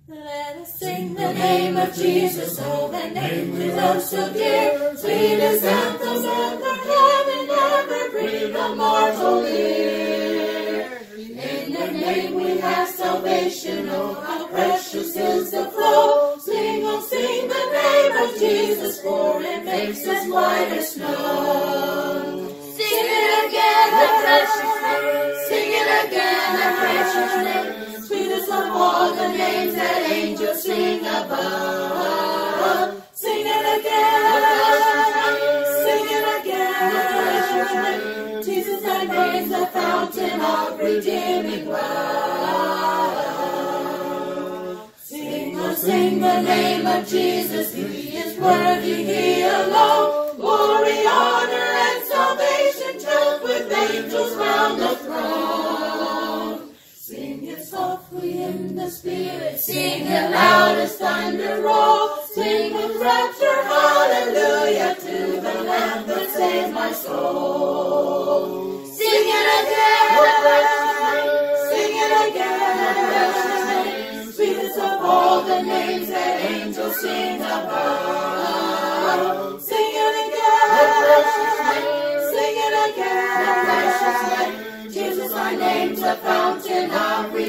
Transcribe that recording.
Let us sing the name of Jesus, oh, the name we love so dear. Sweetest anthem ever heaven ever breathed a mortal ear. In the name we have salvation, oh, how precious is the flow. Sing, oh, sing the name of Jesus, for it makes us white as snow. Sing it again, the precious name. Sing it again, the precious name. Sweetest of all the names that angels sing above. Sing it again, sing it again, the precious name. Jesus, thy name's the fountain of redeeming love. Sing, oh, sing the name of Jesus, he is worthy, he alone. Glory, honor, and salvation, truth with angels round the throne. Sing it softly in the spirit, sing it loud as thunder roll. Sing with rapture, hallelujah, to the Lamb that saved my soul. Sing it again, sing it again, sweetest of all the names that angels sing above. Sing it again, sing it again, Jesus, thy name's a fountain of